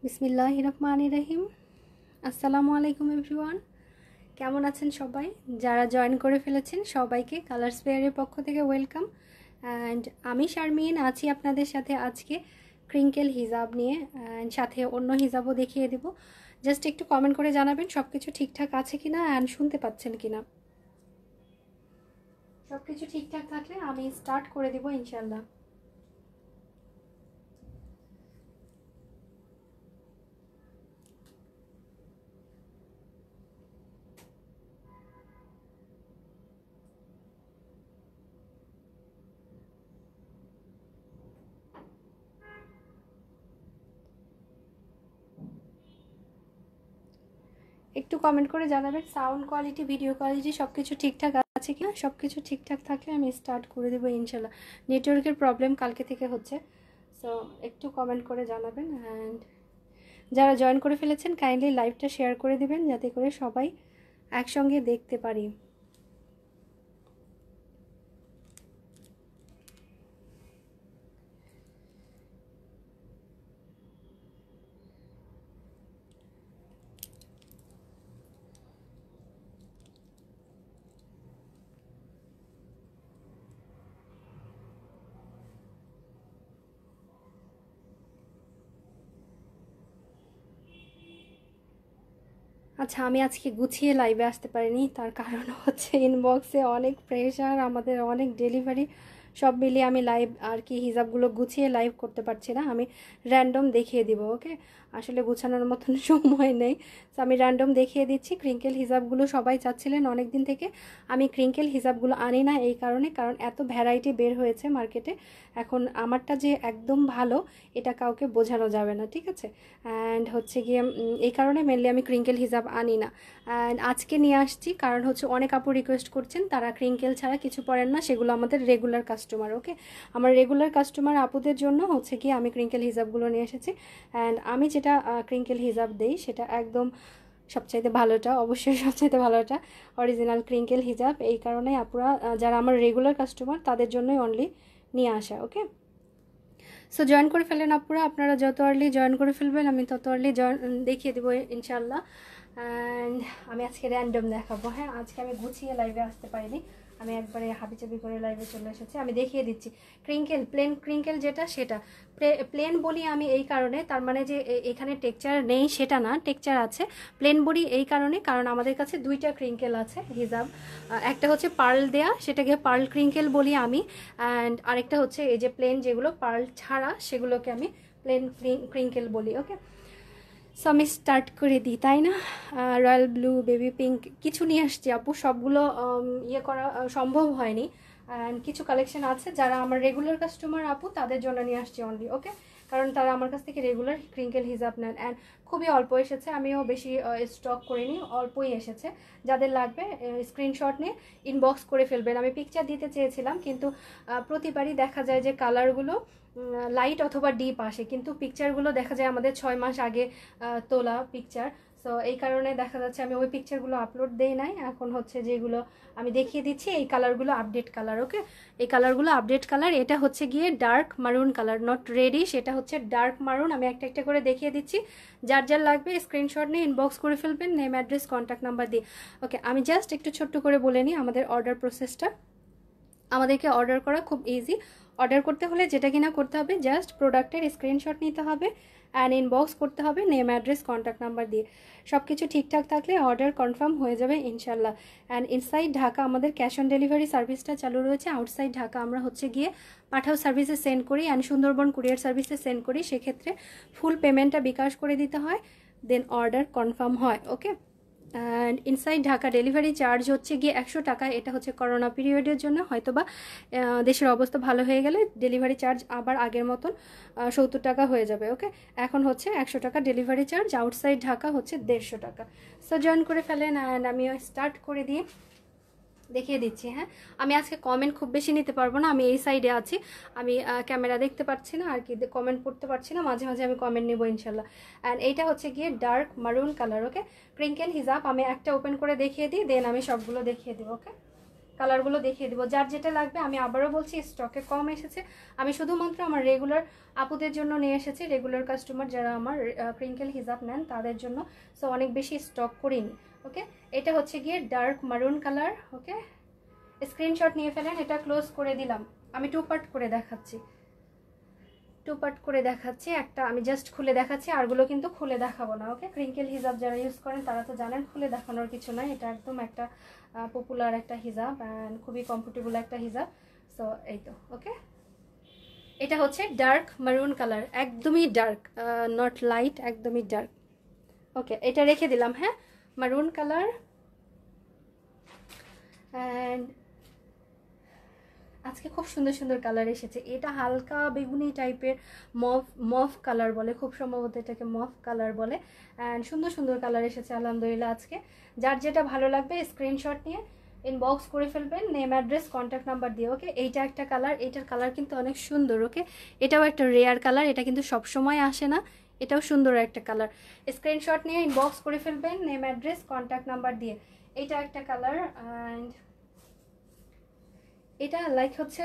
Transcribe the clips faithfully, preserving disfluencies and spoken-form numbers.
বিসমিল্লাহির রহমানির রহিম। আসসালামু আলাইকুম এভরিওয়ান, কেমন আছেন সবাই? যারা জয়েন করে ফেলেছেন সবাইকে কালার্স ফেয়ারের পক্ষ থেকে ওয়েলকাম। অ্যান্ড আমি শারমিন আছি আপনাদের সাথে আজকে ক্রিঙ্কেল হিজাব নিয়ে, অ্যান্ড সাথে অন্য হিজাবও দেখিয়ে দেব। জাস্ট একটু কমেন্ট করে জানাবেন সব কিছু ঠিকঠাক আছে কিনা অ্যান্ড শুনতে পাচ্ছেন কিনা। সব কিছু ঠিকঠাক থাকলে আমি স্টার্ট করে দেব ইনশাল্লাহ। একটু কমেন্ট করে জানাবেন সাউন্ড কোয়ালিটি, ভিডিও কোয়ালিটি সব কিছু ঠিকঠাক আছে কি না। সব কিছু ঠিকঠাক থাকলে আমি স্টার্ট করে দেবো ইনশাল্লাহ। নেটওয়ার্কের প্রবলেম কালকে থেকে হচ্ছে, সো একটু কমেন্ট করে জানাবেন। অ্যান্ড যারা জয়েন করে ফেলেছেন কাইন্ডলি লাইভটা শেয়ার করে দেবেন যাতে করে সবাই একসঙ্গে দেখতে পারি। আচ্ছা, আমি আজকে গুছিয়ে লাইভে আসতে পারিনি, তার কারণ হচ্ছে ইনবক্সে অনেক প্রেশার, আমাদের অনেক ডেলিভারি, সব মিলিয়ে আমি লাইভ আর কি হিজাবগুলো গুছিয়ে লাইভ করতে পারছি না। আমি র্যান্ডম দেখিয়ে দিব, ওকে? আসলে গুছানোর মতন সময় নেই, তো আমি র্যান্ডম দেখিয়ে দিচ্ছি। ক্রিঙ্কেল হিজাবগুলো সবাই চাচ্ছিলেন অনেক দিন থেকে, আমি ক্রিঙ্কেল হিজাবগুলো আনি না এই কারণে, কারণ এত ভ্যারাইটি বের হয়েছে মার্কেটে। এখন আমারটা যে একদম ভালো এটা কাউকে বোঝানো যাবে না, ঠিক আছে? অ্যান্ড হচ্ছে গিয়ে এই কারণে মেনলি আমি ক্রিঙ্কেল হিজাব আনি না। অ্যান্ড আজকে নিয়ে আসছি কারণ হচ্ছে অনেক আপু রিকোয়েস্ট করছেন তারা ক্রিঙ্কেল ছাড়া কিছু পরেন না, সেগুলো আমাদের রেগুলার কাস্টমার, ওকে? আমার রেগুলার কাস্টমার আপুদের জন্য হচ্ছে কি আমি ক্রিঙ্কেল হিজাবগুলো নিয়ে এসেছি। অ্যান্ড আমি যেটা ক্রিঙ্কেল হিজাব দেই সেটা একদম সবচাইতে ভালোটা, অবশ্যই সবচাইতে ভালোটা অরিজিনাল ক্রিঙ্কেল হিজাব। এই কারণে আপুরা যারা আমার রেগুলার কাস্টমার তাদের জন্যই অনলি নিয়ে আসা, ওকে? সো জয়েন করে ফেলেন আপুরা, আপনারা যত আর্লি জয়েন করে ফেলবেন আমি তত আর্লি জয়েন দেখিয়ে দেবো ইনশাল্লাহ। অ্যান্ড আমি আজকে র্যান্ডম দেখাবো, হ্যাঁ? আজকে আমি গুছিয়ে লাইভে আসতে পারিনি, আমি একবারে হাবিচাবি করে লাইভে চলে এসেছি। আমি দেখিয়ে দিচ্ছি ক্রিঙ্কেল, প্লেন ক্রিঙ্কেল যেটা সেটা প্লেন বলি আমি এই কারণে, তার মানে যে এখানে টেক্সচার নেই সেটা না, টেক্সচার আছে। প্লেন বলি এই কারণে কারণ আমাদের কাছে দুইটা ক্রিঙ্কেল আছে হিজাব, একটা হচ্ছে পার্ল দেয়া, সেটাকে পার্ল ক্রিঙ্কেল বলি আমি। অ্যান্ড আরেকটা হচ্ছে এই যে প্লেন যেগুলো পার্ল ছাড়া সেগুলোকে আমি প্লেন ক্রিঙ্কেল বলি, ওকে? সো আমি স্টার্ট করে দিই, তাই না? রয়্যাল ব্লু, বেবি পিঙ্ক কিছু নিয়ে আসছি আপু, সবগুলো ইয়ে করা সম্ভব হয়নি। অ্যান্ড কিছু কালেকশন আছে যারা আমার রেগুলার কাস্টমার আপু তাদের জন্য নিয়ে আসছি অনলি, ওকে? কারণ তারা আমার কাছ থেকে রেগুলার ক্রিঙ্কেল হিজাব নেন। অ্যান্ড খুবই অল্প এসেছে, আমিও বেশি স্টক করিনি, অল্পই এসেছে। যাদের লাগবে স্ক্রিনশট নিয়ে ইনবক্স করে ফেলবেন। আমি পিকচার দিতে চেয়েছিলাম কিন্তু প্রতিবারই দেখা যায় যে কালারগুলো লাইট অথবা ডিপ আসে, কিন্তু পিকচারগুলো দেখা যায় আমাদের ছয় মাস আগে তোলা পিকচার। সো এই কারণে দেখা যাচ্ছে আমি ওই পিকচারগুলো আপলোড দেই নাই। এখন হচ্ছে যেগুলো আমি দেখিয়ে দিচ্ছি এই কালারগুলো আপডেট কালার, ওকে? এই কালারগুলো আপডেট কালার। এটা হচ্ছে গিয়ে dark maroon colour, not radish, এটা হচ্ছে ডার্ক মারুন। আমি একটা একটা করে দেখিয়ে দিচ্ছি, যার যার লাগবে স্ক্রিনশট নিয়ে ইনবক্স করে ফেলবেন নেম, অ্যাড্রেস, কন্ট্যাক্ট নাম্বার দিয়ে, ওকে? আমি জাস্ট একটু ছোট্ট করে বলে নিই আমাদের অর্ডার প্রসেসটা। আমাদেরকে অর্ডার করা খুব ইজি। অর্ডার করতে হলে যেটা কিনা করতে হবে, জাস্ট প্রোডাক্টের স্ক্রিনশট নিতে হবে অ্যান্ড ইনবক্স করতে হবে নেম, অ্যাড্রেস, কন্ট্যাক্ট নাম্বার দিয়ে। সব কিছু ঠিকঠাক থাকলে অর্ডার কনফার্ম হয়ে যাবে ইনশাল্লাহ। অ্যান্ড ইনসাইড ঢাকা আমাদের ক্যাশ অন ডেলিভারি সার্ভিসটা চালু রয়েছে। আউটসাইড ঢাকা আমরা হচ্ছে গিয়ে পাঠাও সার্ভিসে সেন্ড করি অ্যান্ড সুন্দরবন কুরিয়ার সার্ভিসে সেন্ড করি, সেক্ষেত্রে ফুল পেমেন্টটা বিকাশ করে দিতে হয়, দেন অর্ডার কনফার্ম হয়, okay? And inside Dhaka delivery charge হচ্ছে গিয়ে একশো টাকা। এটা হচ্ছে করোনা পিরিয়ডের জন্য, হয়তো বা দেশের অবস্থা ভালো হয়ে গেলে ডেলিভারি চার্জ আবার আগের মতন সত্তর টাকা হয়ে যাবে, ওকে? এখন হচ্ছে একশো টাকা ডেলিভারি চার্জ, আউটসাইড ঢাকা হচ্ছে দেড়শো টাকা। সো জয়েন করে ফেলেন অ্যান্ড আমিও স্টার্ট করে দিয়ে দেখিয়ে দিচ্ছি, হ্যাঁ? আমি আজকে কমেন্ট খুব বেশি নিতে পারবো না, আমি এই সাইডে আছি, আমি ক্যামেরা দেখতে পাচ্ছি না আর কি, কমেন্ট পড়তে পারছি না, মাঝে মাঝে আমি কমেন্ট নেবো ইনশাল্লাহ। অ্যান্ড এইটা হচ্ছে গিয়ে ডার্ক মারুন কালার, ওকে? ক্রিঙ্কেল হিজাব আমি একটা ওপেন করে দেখিয়ে দিই, দেন আমি সবগুলো দেখিয়ে দেবো, ওকে? কালারগুলো দেখিয়ে দেবো। যার যেটা লাগবে আমি আবারও বলছি স্টকে কম এসেছে, আমি শুধুমাত্র আমার রেগুলার আপুদের জন্য নিয়ে এসেছি, রেগুলার কাস্টমার যারা আমার ক্রিঙ্কেল হিজাব নেন তাদের জন্য, সো অনেক বেশি স্টক করিনি। ওকে, এটা হচ্ছে গিয়ে dark maroon colour. Okay, screenshot নিয়ে ফেলেন। এটা ক্লোজ করে দিলাম, আমি টু পার্ট করে দেখাচ্ছি, টু পার্ট করে দেখাচ্ছি। একটা আমি জাস্ট খুলে দেখাচ্ছি, আরগুলো কিন্তু খুলে দেখাবো না। ওকে, ক্রিঙ্কেল হিজাব যারা ইউজ করেন তারা তো জানেন খুলে দেখানোর কিছু নাই, এটা একদম একটা পপুলার একটা হিজাব অ্যান্ড খুবই কমফোর্টেবল একটা হিজাব। সো এই তো। ওকে, এটা হচ্ছে ডার্ক মারুন কালার, একদমই ডার্ক, নট লাইট, একদমই ডার্ক। ওকে, এটা রেখে দিলাম। হ্যাঁ, মারুন কালার। অ্যান্ড আজকে খুব সুন্দর সুন্দর কালার এসেছে। এটা হালকা বেগুনি টাইপের, মফ মফ কালার বলে খুব সম্ভবত, এটাকে মফ কালার বলে। অ্যান্ড সুন্দর সুন্দর কালার এসেছে আলহামদুলিল্লাহ আজকে। যার যেটা ভালো লাগবে স্ক্রিনশট নিয়ে ইনবক্স করে ফেলবেন, নেম অ্যাড্রেস কন্ট্যাক্ট নাম্বার দিয়ে। ওকে, এইটা একটা কালার, এটার কালার কিন্তু অনেক সুন্দর। ওকে, এটাও একটা রেয়ার কালার, এটা কিন্তু সবসময় আসে না, এটাও সুন্দর একটা কালার। স্ক্রিনশট নিয়ে ইনবক্স করে ফেলবেন, নেম অ্যাড্রেস কন্ট্যাক্ট নাম্বার দিয়ে। এইটা একটা কালার। অ্যান্ড এটা লাইক হচ্ছে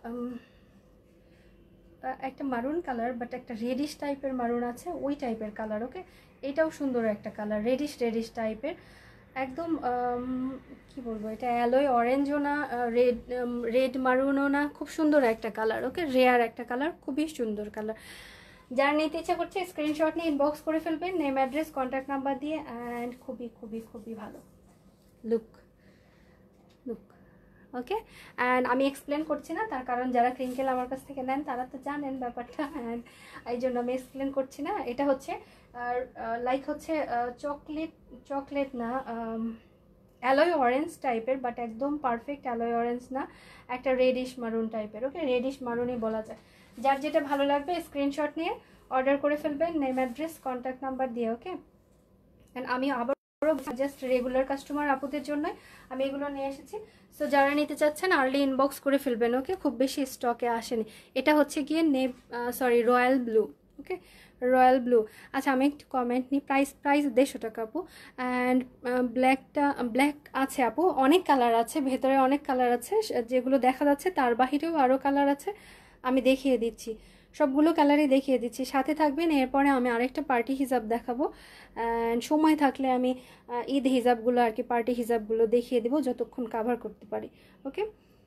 একটা মারুন কালার, বাট একটা রেডিশ টাইপের মারুন আছে, ওই টাইপের কালার। ওকে, এটাও সুন্দর একটা কালার, রেডিশ রেডিশ টাইপের, একদম কি বলবো, এটা অ্যালয় অরেঞ্জও না, রেড রেড মারুনও না, খুব সুন্দর একটা কালার। ওকে, রেয়ার একটা কালার, খুবই সুন্দর কালার। যার নিতে ইচ্ছা করছে স্ক্রিনশট নিয়ে ইনবক্স করে ফেলবেন, নেম অ্যাড্রেস কন্ট্যাক্ট নাম্বার দিয়ে। অ্যান্ড খুবই খুবই খুবই ভালো লুক লুক ওকে, অ্যান্ড আমি এক্সপ্লেন করছি না, তার কারণ যারা ক্রিঙ্কেল আমার কাছ থেকে নেন তারা তো জানেন ব্যাপারটা, অ্যান্ড এই জন্য আমি এক্সপ্লেন করছি না। এটা হচ্ছে লাইক হচ্ছে চকলেট চকলেট না, অ্যালয় অরেঞ্জ টাইপের, বাট একদম পারফেক্ট অ্যালয় অরেঞ্জ না, একটা রেডিশ মারুন টাইপের। ওকে, রেডিশ মারুনই বলা যায়। যার যেটা ভালো লাগবে স্ক্রিনশট নিয়ে অর্ডার করে ফেলবেন, নেম অ্যাড্রেস কন্ট্যাক্ট নাম্বার দিয়ে। ওকে, অ্যান্ড আমি আবার জাস্ট রেগুলার কাস্টমার আপুদের জন্য আমি এগুলো নিয়ে এসেছি। সো যারা নিতে চাচ্ছেন আর্লি ইনবক্স করে ফেলবেন। ওকে, খুব বেশি স্টকে আসেনি। এটা হচ্ছে গিয়ে নেভ sorry royal blue. Okay, royal blue. আচ্ছা, আমি একটু কমেন্ট নিই। প্রাইস প্রাইস দেড়শো টাকা আপু। অ্যান্ড ব্ল্যাকটা ব্ল্যাক আছে আপু, অনেক কালার আছে, ভেতরে অনেক কালার আছে, যেগুলো দেখা যাচ্ছে তার বাহিরেও আরও কালার আছে, আমি দেখিয়ে দিচ্ছি, সবগুলো কালারই দেখিয়ে দিচ্ছি। সাথে থাকবেন, এরপরে আমি আরেকটা পার্টি হিজাব দেখাবো, অ্যান্ড সময় থাকলে আমি ঈদ হিজাবগুলো আর কি পার্টি হিজাবগুলো দেখিয়ে দেবো যতক্ষণ কাভার করতে পারি। ওকে,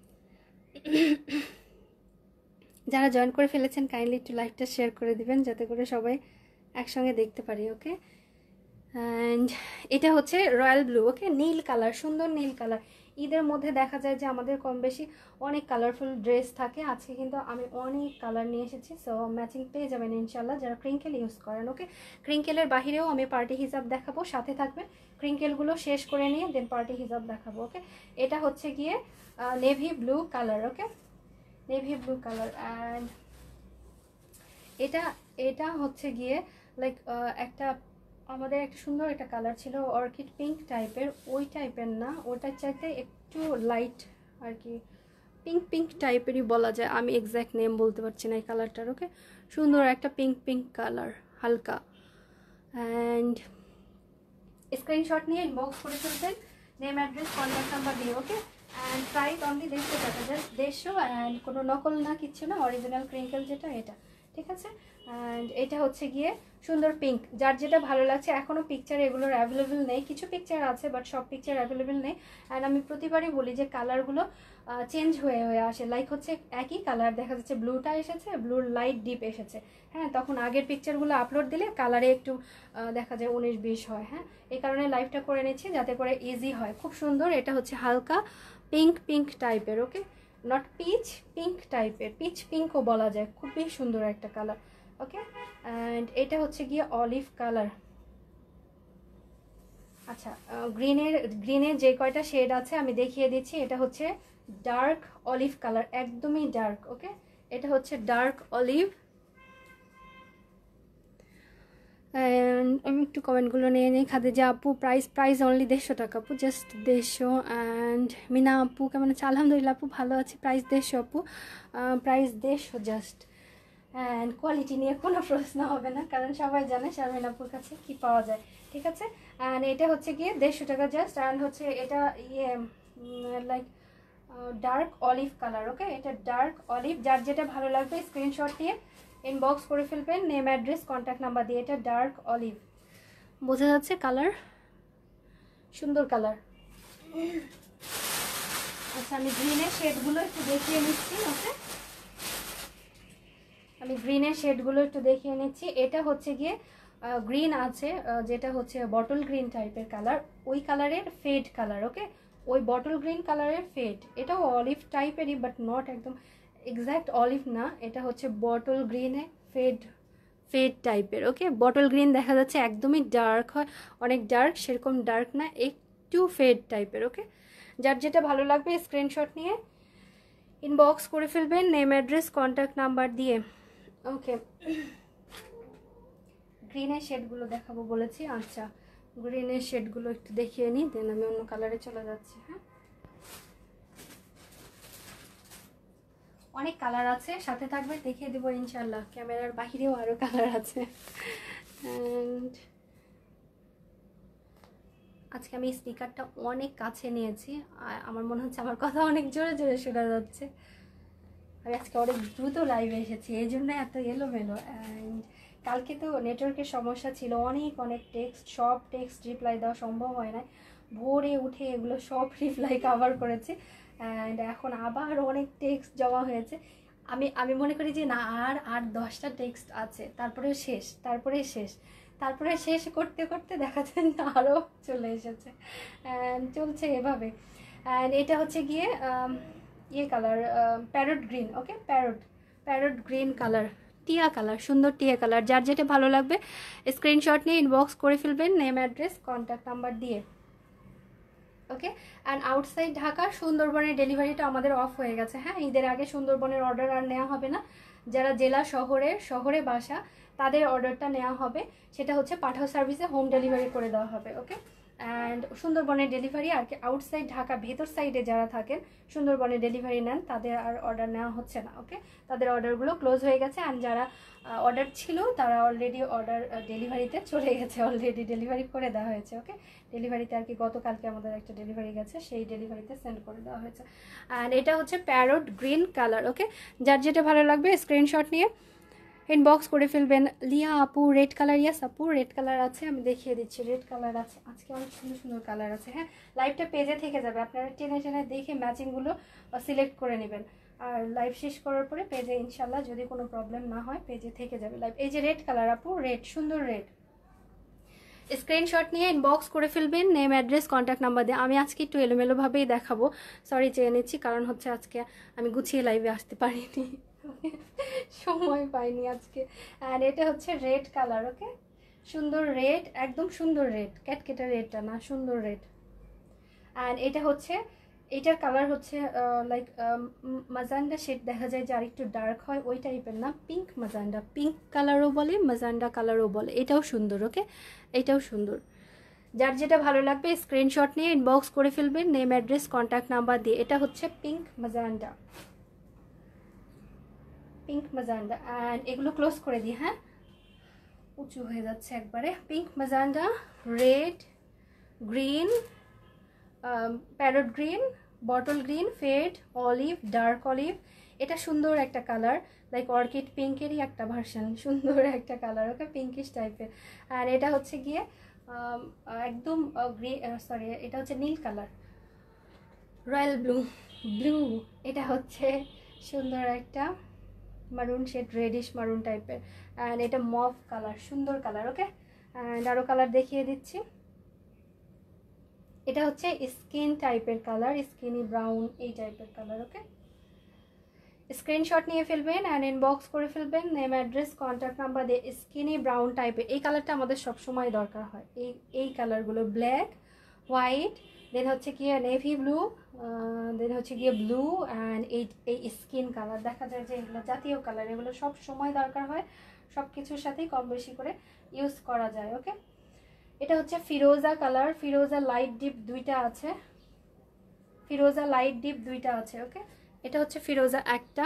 যারা জয়েন করে ফেলেছেন কাইন্ডলি একটু লাইভটা শেয়ার করে দিবেন যাতে করে সবাই একসঙ্গে দেখতে পারি। ওকে, অ্যান্ড এটা হচ্ছে রয়্যাল ব্লু। ওকে, নীল কালার, সুন্দর নীল কালার। ঈদের মধ্যে দেখা যায় যে আমাদের কম বেশি অনেক কালারফুল ড্রেস থাকে, আজকে কিন্তু আমি অনেক কালার নিয়ে এসেছি, সো ম্যাচিং পেয়ে যাবেন ইনশাল্লাহ যারা ক্রিঙ্কেল ইউজ করেন। ওকে, ক্রিঙ্কেলের বাহিরেও আমি পার্টি হিসাব দেখাবো, সাথে থাকবে। ক্রিঙ্কেলগুলো শেষ করে নিয়ে দেন পার্টি হিসাব দেখাবো। ওকে, এটা হচ্ছে গিয়ে navy blue colour. Okay, navy blue colour. And এটা এটা হচ্ছে গিয়ে লাইক একটা আমাদের একটা সুন্দর একটা কালার ছিল অর্কিড পিঙ্ক টাইপের, ওই টাইপের না, ওটার চাইতে একটু লাইট আর কি, পিঙ্ক পিঙ্ক টাইপেরই বলা যায়, আমি এক্স্যাক্ট নেম বলতে পারছি না এই কালারটার। ওকে, সুন্দর একটা পিঙ্ক পিঙ্ক কালার, হালকা। অ্যান্ড স্ক্রিনশট নিয়ে ইনবক্স করে ফেলবেন, নেম অ্যাড্রেস কন্ট্যাক্ট নাম্বার দিয়ে। ওকে, অ্যান্ড প্রাইস অনলি দেড়শো টাকা, জাস্ট দেড়শো, অ্যান্ড কোনো নকল না, কিচ্ছু না, অরিজিনাল ক্রিঙ্কেল যেটা এটা, ঠিক আছে। অ্যান্ড এটা হচ্ছে গিয়ে সুন্দর পিঙ্ক, যার যেটা ভালো লাগছে। এখনও পিকচার এগুলোর অ্যাভেলেবেল নেই, কিছু পিকচার আছে বাট সব পিকচার অ্যাভেলেবেল নেই। অ্যান্ড আমি প্রতিবারই বলি যে কালারগুলো চেঞ্জ হয়ে হয়ে আসে, লাইক হচ্ছে একই কালার দেখা যাচ্ছে ব্লুটা এসেছে, ব্লুর লাইট ডিপ এসেছে, হ্যাঁ, তখন আগের পিকচারগুলো আপলোড দিলে কালারে একটু দেখা যায় উনিশ বিশ হয়। হ্যাঁ, এই কারণে লাইভটা করে নিচ্ছি যাতে করে ইজি হয়। খুব সুন্দর, এটা হচ্ছে হালকা পিঙ্ক পিঙ্ক টাইপের। ওকে, নট পিচ, পিঙ্ক টাইপের, পিচ পিঙ্কও বলা যায়, খুবই সুন্দর একটা কালার। ওকে, অ্যান্ড এটা হচ্ছে গিয়ে অলিভ কালার। আচ্ছা, গ্রিনের গ্রিনের যে কয়টা শেড আছে আমি দেখিয়ে দিচ্ছি। এটা হচ্ছে ডার্ক অলিভ কালার, একদমই ডার্ক। ওকে, এটা হচ্ছে ডার্ক অলিভ। অ্যান্ড আমি একটু কমেন্টগুলো নিয়ে নিই। খাদিজা আপু প্রাইস প্রাইস অনলি দেড়শো টাকা আপু, জাস্ট দেড়শো। অ্যান্ড মিনা আপু কেমন আছে? আলহামদুলিল্লাহ আপু ভালো আছে। প্রাইস দেড়শো আপু, প্রাইস দেড়শো জাস্ট। অ্যান্ড কোয়ালিটি নিয়ে কোনো প্রশ্ন হবে না, কারণ সবাই জানে শারমিন আপুর কাছে কী পাওয়া যায়, ঠিক আছে। অ্যান্ড এটা হচ্ছে গিয়ে দেড়শো টাকা জাস্ট। অ্যান্ড হচ্ছে এটা ইয়ে like dark olive colour. Okay, এটা ডার্ক অলিভ। যার যেটা ভালো লাগবে স্ক্রিনশট নিয়ে ইনবক্স করে ফেলবেন নেম অ্যাড্রেস কন্ট্যাক্ট নাম্বার দিয়ে। এটা ডার্ক অলিভ, বোঝা যাচ্ছে কালার, সুন্দর কালার। আচ্ছা, আমি গ্রিনের শেডগুলো একটু দেখিয়ে নিচ্ছি। ওকে, আমি গ্রিনের শেডগুলো একটু দেখিয়ে নিচ্ছি। এটা হচ্ছে গিয়ে গ্রিন আছে, যেটা হচ্ছে বটল গ্রিন টাইপের কালার, ওই কালারের ফেড কালার। ওকে, ওই বটল গ্রিন কালারের ফেড। এটাও অলিভ টাইপেরই, বাট নট একদম এক্স্যাক্ট অলিভ না, এটা হচ্ছে বটল গ্রিনে ফেড ফেড টাইপের। ওকে, বটল গ্রিন দেখা যাচ্ছে একদমই ডার্ক হয়, অনেক ডার্ক, সেরকম ডার্ক না, একটু ফেড টাইপের। ওকে, যার যেটা ভালো লাগবে স্ক্রিনশট নিয়ে ইনবক্স করে ফেলবেন নেম অ্যাড্রেস কন্ট্যাক্ট নাম্বার দিয়ে। ওকে, গ্রিনের শেডগুলো দেখাবো বলেছি। আচ্ছা, গ্রিনের শেডগুলো একটু দেখিয়ে নিই, দেন আমি অন্য কালারে চলে যাচ্ছি। হ্যাঁ, অনেক কালার আছে, সাথে থাকবে, দেখিয়ে দেবো ইনশাল্লাহ। ক্যামেরার বাহিরেও আরও কালার আছে। অ্যান্ড আজকে আমি স্পিকারটা অনেক কাছে নিয়েছি, আমার মনে হচ্ছে আমার কথা অনেক জোরে জোরে শোনা যাচ্ছে। আমি আজকে অনেক দ্রুত লাইভে এসেছি, এই জন্য এত এলোমেলো। অ্যান্ড কালকে তো নেটওয়ার্কের সমস্যা ছিল, অনেক অনেক টেক্সট, সব টেক্সট রিপ্লাই দেওয়া সম্ভব হয় না। ভোরে উঠে এগুলো সব রিপ্লাই কভার করেছি। অ্যান্ড এখন আবার অনেক টেক্সট জমা হয়েছে। আমি আমি মনে করি যে না, আর আর দশটা টেক্সট আছে, তারপরে শেষ, তারপরে শেষ, তারপরে শেষ করতে করতে দেখা যায় না আরও চলে এসেছে। অ্যান্ড চলছে এভাবে। অ্যান্ড এটা হচ্ছে গিয়ে ইয়ে colour, parrot green. Okay, parrot parrot green colour, টিয়া কালার, সুন্দর টিয়া কালার। যার যেটা ভালো লাগবে স্ক্রিনশট নিয়ে ইনবক্স করে ফেলবেন নেম অ্যাড্রেস কন্ট্যাক্ট নাম্বার দিয়ে। ওকে, অ্যান্ড আউটসাইড ঢাকা সুন্দরবনের ডেলিভারিটা আমাদের অফ হয়ে গেছে। হ্যাঁ, ঈদের আগে সুন্দরবনের অর্ডার আর নেওয়া হবে না। যারা জেলা শহরের শহরে বাসা তাদের অর্ডারটা নেওয়া হবে, সেটা হচ্ছে পাঠাও সার্ভিসে হোম ডেলিভারি করে দেওয়া হবে। ওকে, অ্যান্ড সুন্দরবনের ডেলিভারি আর কি আউটসাইড ঢাকা ভেতর সাইডে যারা থাকেন সুন্দরবনের ডেলিভারি নেন, তাদের আর অর্ডার নেওয়া হচ্ছে না। ওকে, তাদের অর্ডারগুলো ক্লোজ হয়ে গেছে। অ্যান্ড যারা অর্ডার ছিল তারা অলরেডি অর্ডার ডেলিভারিতে চলে গেছে, অলরেডি ডেলিভারি করে দেওয়া হয়েছে। ওকে, ডেলিভারিতে আর কি গতকালকে আমাদের একটা ডেলিভারি গেছে, সেই ডেলিভারিতে সেন্ড করে দেওয়া হয়েছে। অ্যান্ড এটা হচ্ছে প্যারট গ্রিন কালার। ওকে, যার যেটা ভালো লাগবে স্ক্রিনশট নিয়ে ইনবক্স করে ফেলবেন। লিয়া আপু রেড কালার, ইয়াস আপু রেড কালার আছে, আমি দেখিয়ে দিচ্ছি। রেড কালার আছে, আজকে অনেক সুন্দর সুন্দর কালার আছে। হ্যাঁ, লাইভটা পেজে থেকে যাবে, আপনারা টেনে টেনে দেখে ম্যাচিংগুলো সিলেক্ট করে নেবেন। আর লাইভ শেষ করার পরে পেজে ইনশাল্লাহ যদি কোনো প্রবলেম না হয় পেজে থেকে যাবে লাইভ। এই যে রেড কালার আপু, রেড, সুন্দর রেড। স্ক্রিনশট নিয়ে ইনবক্স করে ফেলবেন নেম অ্যাড্রেস কন্ট্যাক্ট নাম্বার দিয়ে। আমি আজকে একটু এলোমেলোভাবেই দেখাবো, সরি চেয়ে নিচ্ছি, কারণ হচ্ছে আজকে আমি গুছিয়ে লাইভে আসতে পারিনি, সময় পাইনি আজকে। অ্যান্ড এটা হচ্ছে রেড কালার। ওকে, সুন্দর রেড, একদম সুন্দর রেড, ক্যাটকেটা রেডটা না, সুন্দর রেড। অ্যান্ড এটা হচ্ছে, এটার কালার হচ্ছে লাইক মাজান্ডা শেড, দেখা যায় যে আর একটু ডার্ক হয় ওই টাইপের না, পিঙ্ক মাজান্ডা, পিঙ্ক কালারও বলে মাজান্ডা কালারও বলে, এটাও সুন্দর। ওকে, এটাও সুন্দর। যার যেটা ভালো লাগবে স্ক্রিনশট নিয়ে ইনবক্স করে ফেলবেন নেম অ্যাড্রেস কন্ট্যাক্ট নাম্বার দিয়ে। এটা হচ্ছে pink magenta, pink magenta. And এগুলো ক্লোজ করে দিই, হ্যাঁ উঁচু হয়ে যাচ্ছে একবারে। Pink magenta, red, green, parrot green, bottle green, fade, olive, dark olive. এটা সুন্দর একটা কালার, লাইক অর্কিড পিঙ্কেরই একটা ভার্সন, সুন্দর একটা কালার। ওকে, পিঙ্কিশ টাইপের। আর এটা হচ্ছে গিয়ে একদম গ্রে, সরি এটা হচ্ছে নীল কালার, রয়্যাল ব্লু, ব্লু। এটা হচ্ছে সুন্দর একটা মারুন শেড, রেডিশ মারুন টাইপের। অ্যান্ড এটা মভ কালার, সুন্দর কালার। ওকে, অ্যান্ড আরও কালার দেখিয়ে দিচ্ছি। এটা হচ্ছে স্কিন টাইপের কালার, স্কিনি ব্রাউন এই টাইপের কালার। ওকে, স্ক্রিনশট নিয়ে ফেলবেন অ্যান্ড ইনবক্স করে ফেলবেন নেম অ্যাড্রেস কন্ট্যাক্ট নাম্বার দিয়ে। স্কিনি ব্রাউন টাইপের এই কালারটা আমাদের সবসময় দরকার হয়, এই এই কালারগুলো, ব্ল্যাক, হোয়াইট, দেন হচ্ছে গিয়ে নেভি ব্লু, দেন হচ্ছে গিয়ে ব্লু, অ্যান্ড এই এই স্কিন কালার দেখা যায় যে এগুলো জাতীয় কালার, এগুলো সব সময় দরকার হয়, সব কিছুর সাথেই কম বেশি করে ইউজ করা যায়। ওকে, এটা হচ্ছে ফিরোজা কালার, ফিরোজা লাইট ডিপ দুইটা আছে, ফিরোজা লাইট ডিপ দুইটা আছে। ওকে, এটা হচ্ছে ফিরোজা একটা,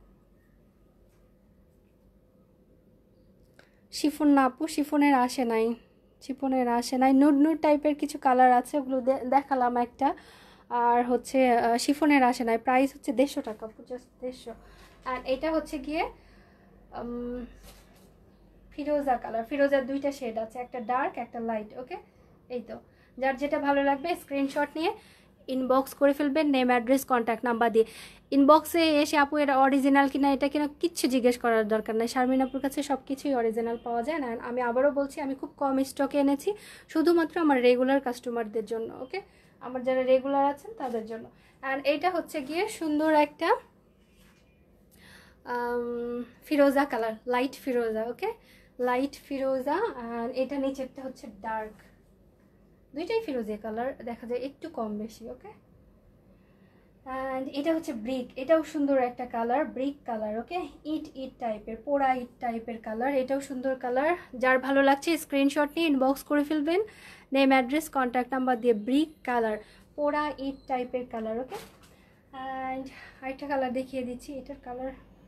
শিফন না আপু, শিফনের আসে নাই, শিফনের আসে নাই, নুড নুড টাইপের কিছু কালার আছে, ওগুলো দেখালাম একটা। আর হচ্ছে শিফনের আসে না, প্রাইস হচ্ছে দেড়শো টাকা, জাস্ট দেড়শো। অ্যান্ড এটা হচ্ছে গিয়ে ফিরোজা কালার, ফিরোজার দুইটা শেড আছে, একটা ডার্ক একটা লাইট। ওকে, এই তো, যার যেটা ভালো লাগবে স্ক্রিনশট নিয়ে ইনবক্স করে ফেলবেন, নেম অ্যাড্রেস কন্ট্যাক্ট নাম্বার দিয়ে। ইনবক্সে এসে আপু এটা অরিজিনাল কিনা এটা কিনা কিচ্ছু জিজ্ঞেস করার দরকার নেই, শারমিন আপুর কাছে সব কিছুই অরিজিনাল পাওয়া যায় না। আমি আবারও বলছি, আমি খুব কম স্টকে এনেছি শুধুমাত্র আমার রেগুলার কাস্টমারদের জন্য। ওকে, আমার যারা রেগুলার আছেন তাদের জন্য। অ্যান্ড এইটা হচ্ছে গিয়ে সুন্দর একটা ফিরোজা কালার, লাইট ফিরোজা। ওকে, লাইট ফিরোজা। আর এটা নিচেরটা হচ্ছে ডার্ক, দুইটাই ফিরোজা কালার, দেখা যায় একটু কম বেশি। ওকে, অ্যান্ড এটা হচ্ছে ব্রিক, এটাও সুন্দর একটা কালার, ব্রিক কালার। ওকে, ইট ইট টাইপের, পোড়া ইট টাইপের কালার, এটাও সুন্দর কালার। যার ভালো লাগছে স্ক্রিনশট নিয়ে ইনবক্স করে ফেলবেন, নেম অ্যাড্রেস কন্ট্যাক্ট নাম্বার দিয়ে। ব্রিক কালার, পোড়া ইট টাইপের কালার। ওকে, অ্যান্ড আরেকটা কালার দেখিয়ে দিচ্ছি, এটার কালার,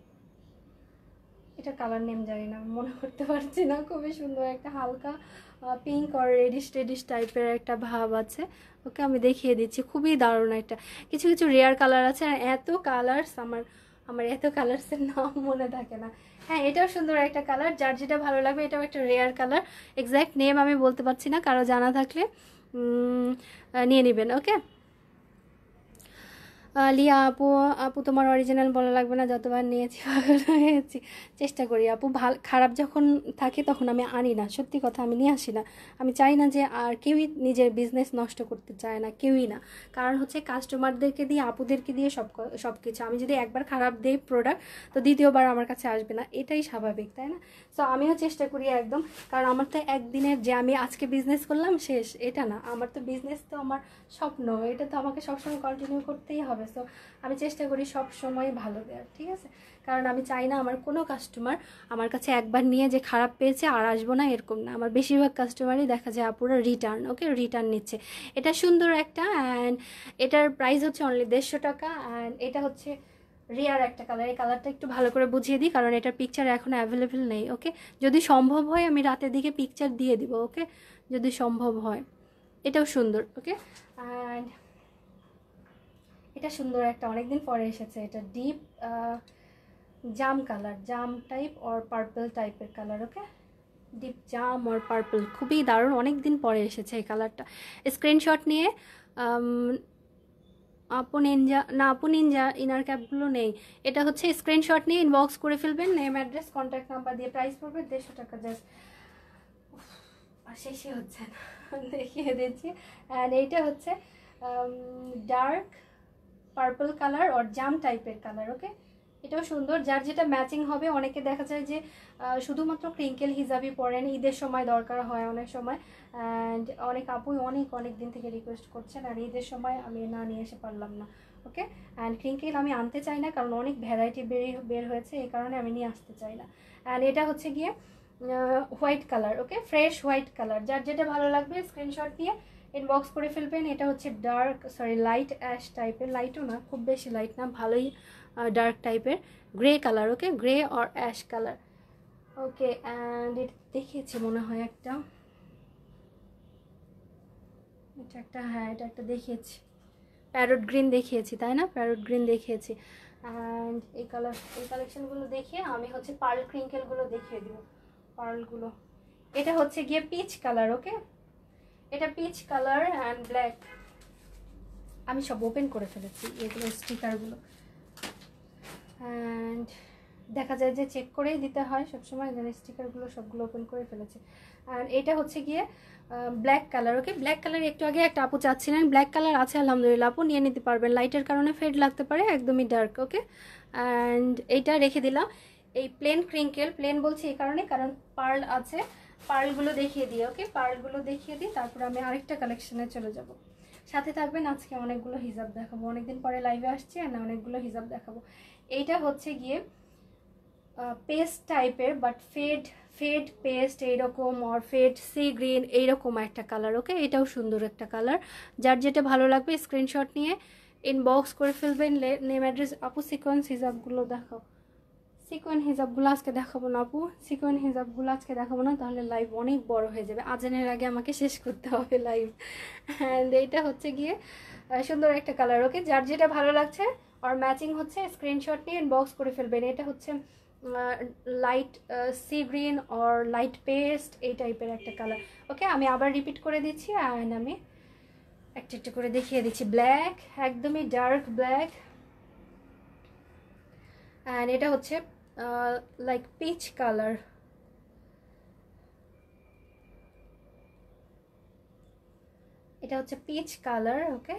এটা কালার নেম জানি না, মনে করতে পারছি না। খুবই সুন্দর একটা হালকা পিঙ্ক আর রেডিশ রেডিশ টাইপের একটা ভাব আছে। ওকে, আমি দেখিয়ে দিচ্ছি, খুবই দারুণ একটা। কিছু কিছু রেয়ার কালার আছে, আর এত কালার্স আমার আমার এত কালার্সের নাম মনে থাকে না। হ্যাঁ, এটাও সুন্দর একটা কালার, যার যেটা ভালো লাগবে। এটাও একটা রেয়ার কালার, এক্স্যাক্ট নেম আমি বলতে পারছি না, কারো জানা থাকলে নিয়ে নেবেন। ওকে, লিয়া আপু, আপু তোমার অরিজিনাল বলা লাগবে না, যতবার নিয়েছি হয়েছি, চেষ্টা করি আপু। ভাল খারাপ যখন থাকে তখন আমি আনি না, সত্যি কথা, আমি নিয়ে আসি না। আমি চাই না যে আর কেউই নিজের বিজনেস নষ্ট করতে চায় না, কেউই না। কারণ হচ্ছে কাস্টমারদেরকে দিয়ে, আপুদেরকে দিয়ে সব সব কিছু, আমি যদি একবার খারাপ দিই প্রোডাক্ট, তো দ্বিতীয়বার আমার কাছে আসবে না, এটাই স্বাভাবিক, তাই না? সো আমিও চেষ্টা করি একদম, কারণ আমার তো একদিনের যে আমি আজকে বিজনেস করলাম শেষ, এটা না। আমার তো বিজনেস তো আমার স্বপ্ন, এটা তো আমাকে সবসময় কন্টিনিউ করতেই হবে। সো আমি চেষ্টা করি সব সময় ভালো দেওয়ার, ঠিক আছে? কারণ আমি চাই না আমার কোনো কাস্টমার আমার কাছে একবার নিয়ে যে খারাপ পেয়েছে আর আসবো না, এরকম না। আমার বেশিরভাগ কাস্টমারই দেখা যায় আপুরা রিটার্ন, ওকে, রিটার্ন নিচ্ছে। এটা সুন্দর একটা, অ্যান্ড এটার প্রাইস হচ্ছে অনলি দেড়শো টাকা। অ্যান্ড এটা হচ্ছে রেয়ার একটা কালার, এই কালারটা একটু ভালো করে বুঝিয়ে দিই, কারণ এটার পিকচার এখন অ্যাভেলেবেল নেই। ওকে, যদি সম্ভব হয় আমি রাতের দিকে পিকচার দিয়ে দিব। ওকে, যদি সম্ভব হয়। এটাও সুন্দর। ওকে, অ্যান্ড এটা সুন্দর একটা, অনেকদিন পরে এসেছে, এটা ডিপ জাম কালার, জাম টাইপ অর পার্পল টাইপের কালার। ওকে, ডিপ জাম অর পার্পল, খুবই দারুণ, অনেক দিন পরে এসেছে এই কালারটা। স্ক্রিনশট নিয়ে আপু নিনজা, না আপু নিনজা ইনার ক্যাপগুলো নেই, এটা হচ্ছে স্ক্রিনশট নিয়ে ইনবক্স করে ফেলবেন, নেম অ্যাড্রেস কন্ট্যাক্ট নাম্বার দিয়ে। প্রাইস পড়বে দেড়শো টাকা জাস্ট, আর শেষই হচ্ছে না, দেখিয়ে দিচ্ছি। অ্যান্ড এইটা হচ্ছে ডার্ক পার্পল কালার ওর জাম টাইপের কালার। ওকে, এটাও সুন্দর, যার যেটা ম্যাচিং হবে। অনেকে দেখা যায় যে শুধুমাত্র ক্রিঙ্কেল হিজাবি পরেন, ঈদের সময় দরকার হয় অনেক সময়, অ্যান্ড অনেক আপুই অনেক অনেক দিন থেকে রিকোয়েস্ট করছেন, আর ঈদের সময় আমি না নিয়ে এসে পারলাম না। ওকে, অ্যান্ড ক্রিঙ্কেল আমি আনতে চাই না, কারণ অনেক ভ্যারাইটি বের বের হয়েছে, এই কারণে আমি নিয়ে আসতে চাই না। অ্যান্ড এটা হচ্ছে গিয়ে white colour. Okay, fresh white colour, যার যেটা ভালো লাগবে স্ক্রিনশট দিয়ে ইনবক্স করে ফেলবেন। এটা হচ্ছে ডার্ক, সরি লাইট অ্যাশ টাইপের, লাইটও না, খুব বেশি লাইট না, ভালোই ডার্ক টাইপের grey colour. Okay, grey or ash colour. Okay, and এটা দেখিয়েছি মনে হয় একটা, এটা একটা, হ্যাঁ এটা একটা দেখিয়েছি, প্যারট গ্রিন দেখিয়েছি, তাই না? প্যারট গ্রিন দেখিয়েছি। অ্যান্ড এই কালার, এই কালেকশনগুলো দেখিয়ে আমি হচ্ছে পার্ল ক্রিঙ্কেলগুলো দেখিয়ে দিব, পার্লগুলো। এটা হচ্ছে গিয়ে পিচ কালার। ওকে, এটা পিচ কালার অ্যান্ড ব্ল্যাক, আমি সব ওপেন করে ফেলেছি এগুলো, স্টিকারগুলো। অ্যান্ড দেখা যায় যে চেক করেই দিতে হয় সবসময়, যেন স্টিকারগুলো সবগুলো ওপেন করে ফেলেছে। অ্যান্ড এটা হচ্ছে গিয়ে black colour. Okay, black colour একটু আগে একটা আপু চাচ্ছিলেন, ব্ল্যাক কালার আছে আলহামদুলিল্লাহ, আপু নিয়ে নিতে পারবেন, লাইটের কারণে ফেড লাগতে পারে, একদমই ডার্ক। ওকে, অ্যান্ড এইটা রেখে দিলাম। এই প্লেন ক্রিঙ্কেল, প্লেন বলছি এই কারণে কারণ পার্ল আছে, পার্লগুলো দেখিয়ে দিই। ওকে, পার্লগুলো দেখিয়ে দিই, তারপর আমি আরেকটা কালেকশনে চলে যাব। সাথে থাকবেন, আজকে অনেকগুলো হিজাব দেখাবো, অনেকদিন পরে লাইভে আসছি, আর না অনেকগুলো হিজাব দেখাবো। এইটা হচ্ছে গিয়ে পেস্ট টাইপের, বাট ফেড ফেড পেস্ট এইরকম, আর ফেড সি গ্রিন এইরকম একটা কালার। ওকে, এটাও সুন্দর একটা কালার, যার যেটা ভালো লাগবে স্ক্রিনশট নিয়ে ইনবক্স করে ফেলবেন, নেম অ্যাড্রেস। আপু সিকোয়েন্স হিজাবগুলো দেখাও, সিকোয়েন হিজাবগুলো আজকে দেখাবো না আপু, সিকোয়েন হিজাবগুলো আজকে দেখাবো না, তাহলে লাইভ অনেক বড় হয়ে যাবে, আজানের আগে আমাকে শেষ করতে হবে লাইভ। অ্যান্ড এইটা হচ্ছে গিয়ে সুন্দর একটা কালার। ওকে, যার যেটা ভালো লাগছে আর ম্যাচিং হচ্ছে স্ক্রিনশট নিয়ে ইনবক্স করে ফেলবেন। এটা হচ্ছে light sea green or light paste এই টাইপের একটা কালার। ওকে, আমি আবার রিপিট করে দিচ্ছি অ্যান্ড আমি একটা একটা করে দেখিয়ে দিচ্ছি। ব্ল্যাক, একদমই ডার্ক ব্ল্যাক, অ্যান্ড এটা হচ্ছে লাইক পিচ কালার, এটা হচ্ছে পিচ কালার। ওকে,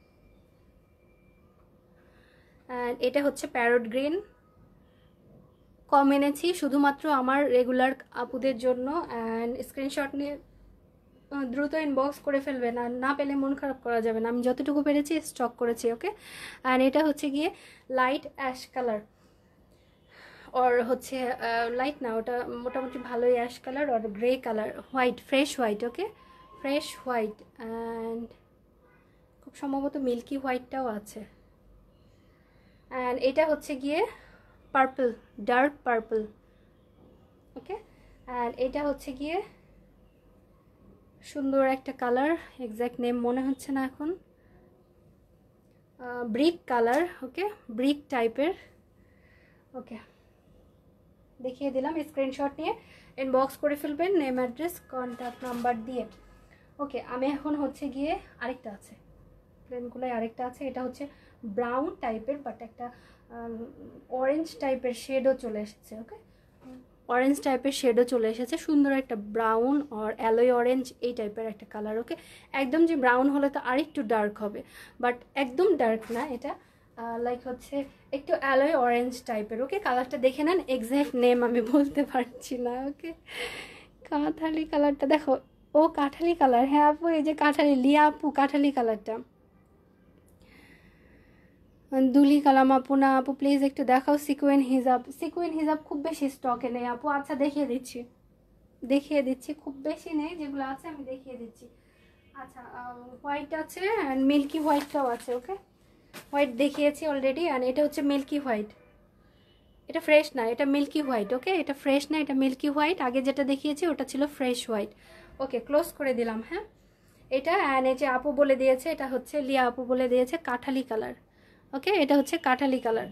অ্যান্ড এটা হচ্ছে প্যারট গ্রিন। কম এনেছি শুধুমাত্র আমার রেগুলার আপুদের জন্য, অ্যান্ড স্ক্রিনশট নিয়ে দ্রুত ইনবক্স করে ফেলবেন, আর না পেলে মন খারাপ করা যাবে না, আমি যতটুকু পেরেছি স্টক করেছি। ওকে, অ্যান্ড এটা হচ্ছে গিয়ে লাইট অ্যাশ কালার, ওর হচ্ছে লাইট না, ওটা মোটামুটি ভালোই অ্যাশ কালার আর grey colour, white, fresh white. Okay, fresh white, and খুব সম্ভবত মিল্কি হোয়াইটটাও আছে। অ্যান্ড এটা হচ্ছে গিয়ে purple, dark purple. Okay, and এটা হচ্ছে গিয়ে সুন্দর একটা কালার, এক্স্যাক্ট নেম মনে হচ্ছে না এখন, ব্রিক কালার। ওকে, ব্রিক টাইপের। ওকে, দেখিয়ে দিলাম, স্ক্রিনশট নিয়ে ইনবক্স করে ফেলবেন নেম, অ্যাড্রেস, কন্ট্যাক্ট নাম্বার দিয়ে। ওকে, আমি এখন হচ্ছে গিয়ে আরেকটা আছে, প্লেনগুলোয় আরেকটা আছে, এটা হচ্ছে ব্রাউন টাইপের বাট একটা অরেঞ্জ টাইপের শেডও চলে এসেছে। ওকে, অরেঞ্জ টাইপের শেডও চলে এসেছে, সুন্দর একটা ব্রাউন আর অ্যালোয় অরেঞ্জ এই টাইপের একটা কালার। ওকে, একদম যে ব্রাউন হলে তো আরেকটু ডার্ক হবে, বাট একদম ডার্ক না, এটা লাইক হচ্ছে একটু অ্যালোয় অরেঞ্জ টাইপের। ওকে, কালারটা দেখে নেন, এক্স্যাক্ট নেম আমি বলতে পারছি না। ওকে, কাঠালি কালারটা দেখো, ও কাঠালি কালার, হ্যাঁ আপু এই যে কাঠালি, লিয়া আপু কাঠালি কালারটা। দুলি কালাম আপু, না আপু প্লিজ একটু দেখাও সিকুয়েন হিজাব। সিকুয়েন হিজাব খুব বেশি স্টকে নেই আপু। আচ্ছা দেখিয়ে দিচ্ছি, দেখিয়ে দিচ্ছি, খুব বেশি নেই, যেগুলো আছে আমি দেখিয়ে দিচ্ছি। আচ্ছা, হোয়াইট আছে অ্যান্ড মিল্কি হোয়াইটটাও আছে। ওকে, হোয়াইট দেখিয়েছি অলরেডি, অ্যান্ড এটা হচ্ছে মিল্কি হোয়াইট, এটা ফ্রেশ না, এটা মিল্কি হোয়াইট। ওকে, এটা ফ্রেশ না, এটা মিল্কি হোয়াইট। আগে যেটা দেখিয়েছি ওটা ছিল ফ্রেশ হোয়াইট। ওকে, ক্লোজ করে দিলাম। হ্যাঁ, এটা অ্যান্ড এই যে আপু বলে দিয়েছে, এটা হচ্ছে লিয়া আপু বলে দিয়েছে কাঠালি কালার। ওকে, এটা হচ্ছে কাঠালি কালার।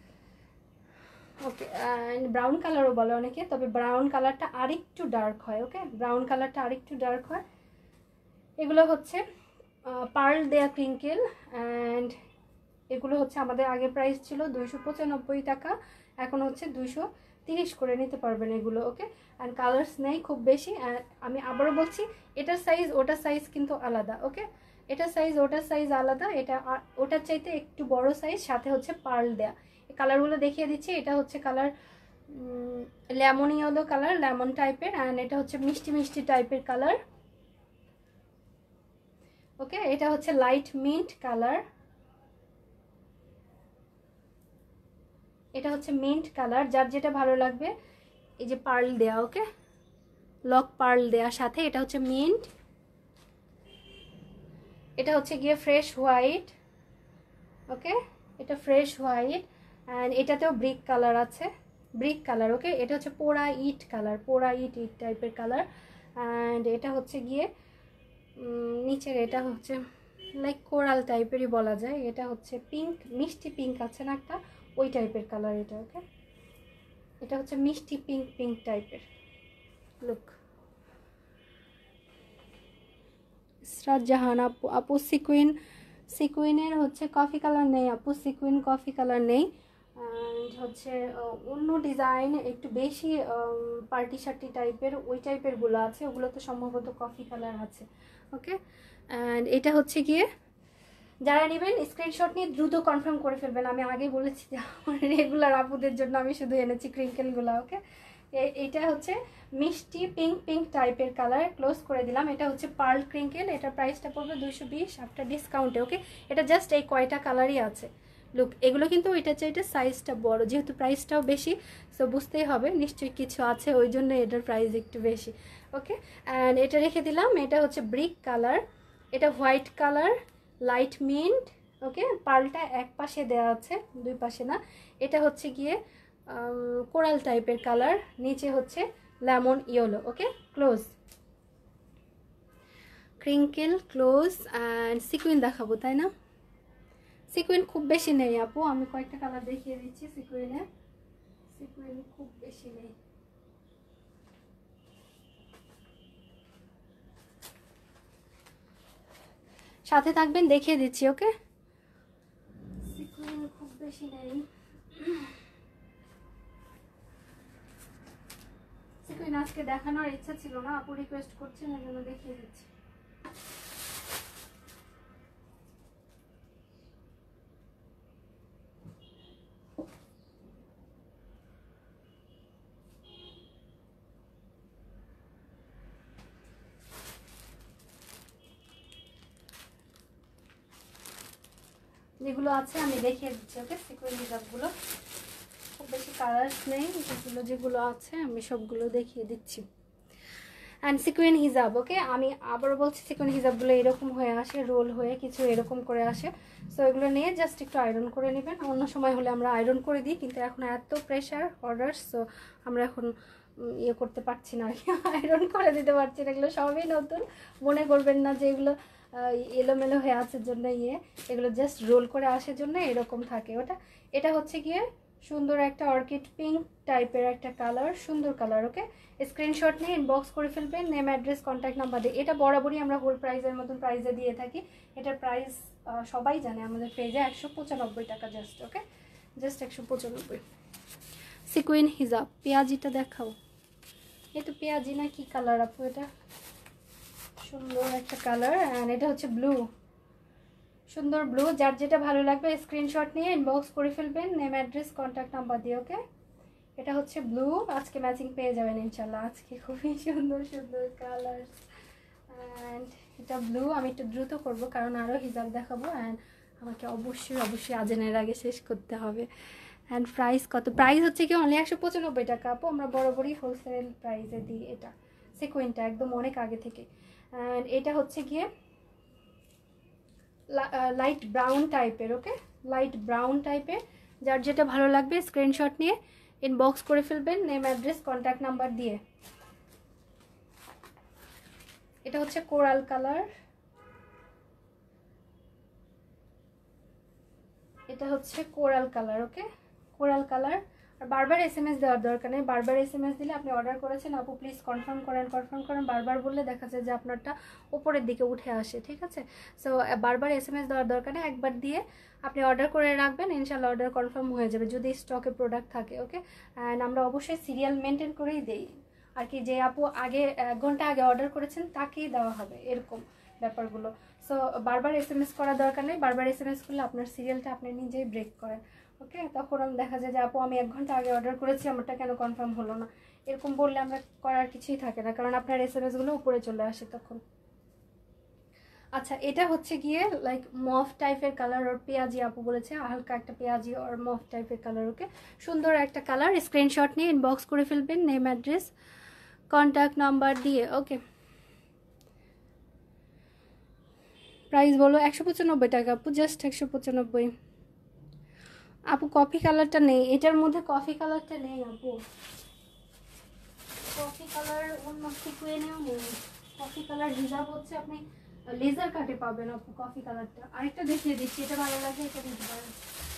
ওকে, অ্যান্ড ব্রাউন কালারও বলে অনেকে, তবে ব্রাউন কালারটা আরেকটু ডার্ক হয়। ওকে, ব্রাউন কালারটা আরেকটু ডার্ক হয়। এগুলো হচ্ছে পার্ল দেয়া ক্রিঙ্কেল, অ্যান্ড এগুলো হচ্ছে আমাদের আগে প্রাইস ছিল দুইশো পঁচানব্বই টাকা, এখন হচ্ছে দুইশো তিরিশ করে নিতে পারবেন এগুলো। ওকে, অ্যান্ড কালার্স নেই খুব বেশি। আমি আবারও বলছি, এটার সাইজ ওটার সাইজ কিন্তু আলাদা। ওকে, এটার সাইজ ওটার সাইজ আলাদা, এটা ওটার চাইতে একটু বড় সাইজ, সাথে হচ্ছে পার্ল দেয়া। এই কালারগুলো দেখিয়ে দিচ্ছি। এটা হচ্ছে colour lemon yellow colour, lemon টাইপের, অ্যান্ড এটা হচ্ছে মিষ্টি মিষ্টি টাইপের কালার। ওকে, এটা হচ্ছে লাইট মিন্ট কালার, এটা হচ্ছে মিন্ট কালার, যার যেটা ভালো লাগবে। এই যে পার্ল দেয়া, ওকে, লক পার্ল দেয়া সাথে, এটা হচ্ছে মিন্ট। এটা হচ্ছে গিয়ে ফ্রেশ হোয়াইট। ওকে, এটা ফ্রেশ হোয়াইট, অ্যান্ড এটাতেও ব্রিক কালার আছে, ব্রিক কালার। ওকে, এটা হচ্ছে পোড়া ইট কালার, পোড়া ইট ইট টাইপের কালার, অ্যান্ড এটা হচ্ছে গিয়ে নিচের, এটা হচ্ছে লাইক কোরাল টাইপেরই বলা যায়, এটা হচ্ছে পিঙ্ক, মিষ্টি পিঙ্ক আছে না একটা, ওই টাইপের কালার এটা। ওকে, এটা হচ্ছে মিষ্টি পিঙ্ক পিঙ্ক টাইপের লুক। ইসরাত জাহান আপু, আপু সিকুইন, সিকুইনের হচ্ছে কফি কালার নেই আপু, সিকুইন কফি কালার নেই, অ্যান্ড হচ্ছে অন্য ডিজাইন একটু বেশি পার্টি শার্টি টাইপের ওই টাইপেরগুলো আছে, ওগুলো তো সম্ভবত কফি কালার আছে। ওকে, অ্যান্ড এটা হচ্ছে গিয়ে যারা নেবেন স্ক্রিনশট নিয়ে দ্রুত কনফার্ম করে ফেলবেন। আমি আগেই বলেছি যে আমার রেগুলার আপুদের জন্য আমি শুধু এনেছি ক্রিঙ্কেলগুলো। ওকে, এটা হচ্ছে মিষ্টি পিঙ্ক পিঙ্ক টাইপের কালার, ক্লোজ করে দিলাম। এটা হচ্ছে পার্ল ক্রিঙ্কেল, এটার প্রাইসটা পড়বে দুইশো বিশ আফটার ডিসকাউন্টে। ওকে, এটা জাস্ট এই কয়টা কালারই আছে। লুক, এগুলো কিন্তু ওইটা চাইতে সাইজটা বড়, যেহেতু প্রাইসটাও বেশি, সো বুঝতেই হবে নিশ্চয়ই কিছু আছে, ওই জন্য এটার প্রাইস একটু বেশি। ওকে, অ্যান্ড এটা রেখে দিলাম। এটা হচ্ছে ব্রিক কালার, এটা white colour, light mint. Okay, পার্লটা এক পাশে দেওয়া আছে, দুই পাশে না। এটা হচ্ছে গিয়ে কোরাল টাইপের কালার, নিচে হচ্ছে lemon yellow. Okay, close crinkle close, and sequin দেখাবো তাই না? সিকুইন খুব বেশি নেই আপু, আমি কয়েকটা কালার দেখিয়ে দিচ্ছি সিকুইনে। সিকুইন খুব বেশি নেই। সাথে থাকবেন, দেখিয়ে দিচ্ছি। ওকে, সিকুইন খুব বেশি নেই। সিকুইন আজকে দেখানোর ইচ্ছা ছিল না, আপু রিকোয়েস্ট করছেন, এই জন্য দেখিয়ে দিচ্ছি। যেগুলো আছে আমি দেখিয়ে দিচ্ছি। ওকে, সিকুইন হিজাবগুলো খুব বেশি কালার্স নেই, যেগুলো যেগুলো আছে আমি সবগুলো দেখিয়ে দিচ্ছি। অ্যান্ড সিকুইন হিজাব, ওকে আমি আবারও বলছি, সিকুইন হিজাবগুলো এরকম হয়ে আসে, রোল হয়ে কিছু এরকম করে আসে। সো এগুলো নিয়ে জাস্ট একটু আয়রন করে নেবেন। অন্য সময় হলে আমরা আয়রন করে দিই, কিন্তু এখন এত প্রেশার অর্ডার, সো আমরা এখন ইয়ে করতে পারছি না আর কি, আয়রন করে দিতে পারছি না। এগুলো সবই নতুন, মনে করবেন না যে এগুলো এলোমেলো হয়ে আসার জন্য ইয়ে, এগুলো জাস্ট রোল করে আসার জন্য এরকম থাকে। ওটা এটা হচ্ছে গিয়ে সুন্দর একটা অর্কিড পিঙ্ক টাইপের একটা কালার, সুন্দর কালার। ওকে, স্ক্রিনশট নিয়ে ইনবক্স করে ফেলবেন, নেম অ্যাড্রেস কন্ট্যাক্ট নাম্বার দিয়ে। এটা বরাবরই আমরা হোল প্রাইসের মতন প্রাইসে দিয়ে থাকি। এটার প্রাইস সবাই জানে আমাদের পেজে, একশো পঁচানব্বই টাকা জাস্ট। ওকে, জাস্ট একশো পঁচানব্বই। সিকুইন হিজাব, পেঁয়াজিটা দেখাও। এই তো পেঁয়াজি না কি কালার আপু, এটা সুন্দর একটা কালার। অ্যান্ড এটা হচ্ছে ব্লু, সুন্দর ব্লু। যার যেটা ভালো লাগবে স্ক্রিনশট নিয়ে ইনবক্স করে ফেলবেন, নেম অ্যাড্রেস কন্ট্যাক্ট নাম্বার দিয়ে। ওকে, এটা হচ্ছে ব্লু, আজকে ম্যাচিং পেয়ে যাবেন ইনশাল্লাহ। আজকে খুবই সুন্দর সুন্দর কালার। অ্যান্ড এটা ব্লু। আমি একটু দ্রুত করব কারণ আরও হিজাব দেখাবো, অ্যান্ড আমাকে অবশ্যই অবশ্যই আজানের আগে শেষ করতে হবে। অ্যান্ড প্রাইস কত? প্রাইস হচ্ছে কি অনলি একশো পঁচানব্বই টাকা আপু, আমরা বরাবরই হোলসেল প্রাইসে দিই এটা। সিকুইনটা একদম অনেক আগে থেকে। অ্যান্ড এটা হচ্ছে গিয়ে লাইট ব্রাউন টাইপের। ওকে, লাইট ব্রাউন টাইপের। যার যেটা ভালো লাগবে স্ক্রিনশট নিয়ে ইনবক্স করে ফেলবেন, নেম অ্যাড্রেস কন্ট্যাক্ট নাম্বার দিয়ে। এটা হচ্ছে কোরাল কালার, এটা হচ্ছে coral colour. Okay, coral colour. আর বারবার এস এম এস দেওয়ার দরকার নেই, বারবার এস এম এস দিলে আপনি অর্ডার করেছেন আপু প্লিজ কনফার্ম করেন কনফার্ম করেন বারবার বললে দেখা যায় যে আপনারটা উপরের দিকে উঠে আসে। ঠিক আছে, সো বারবার এস এম এস দেওয়ার দরকার নেই, একবার দিয়ে আপনি অর্ডার করে রাখবেন, ইনশাল্লাহ অর্ডার কনফার্ম হয়ে যাবে যদি স্টকে প্রোডাক্ট থাকে। ওকে, অ্যান্ড আমরা অবশ্যই সিরিয়াল মেনটেন করেই দিই আর কি, যে আপু আগে এক ঘন্টা আগে অর্ডার করেছেন তাকেই দেওয়া হবে, এরকম ব্যাপারগুলো। সো বারবার এস এম এস করার দরকার নেই, বারবার এস এম এস করলে আপনার সিরিয়ালটা আপনি নিজেই ব্রেক করেন। ওকে, তখন দেখা যায় যে আপু আমি এক ঘন্টা আগে অর্ডার করেছি, আমারটা কেন কনফার্ম হলো না, এরকম বললে আমরা করার কিছুই থাকে না, কারণ আপনার এস এম এসগুলো উপরে চলে আসে তখন। আচ্ছা, এটা হচ্ছে গিয়ে লাইক মফ টাইপের কালার, ওর পেঁয়াজি আপু বলেছে, হালকা একটা পেঁয়াজি আর মফ টাইপের কালার। ওকে, সুন্দর একটা কালার। স্ক্রিনশট নিয়ে ইনবক্স করে ফেলবেন, নেম অ্যাড্রেস কন্ট্যাক্ট নাম্বার দিয়ে। ওকে, প্রাইস বলো একশো পঁচানব্বই টাকা আপু, জাস্ট একশো পঁচানব্বই। আপু কফি কালারটা নেই, এটার মধ্যে কফি কালারটা নেই আপু, কফি কালার অন্য সিকুয়েনেও নেই। কফি কালার হিজাব হচ্ছে আপনি লেজার কাটে পাবেন আপু কফি কালারটা। আরেকটা দেখিয়ে দিচ্ছি, এটা ভালো লাগে, এটা দিতে পারেন।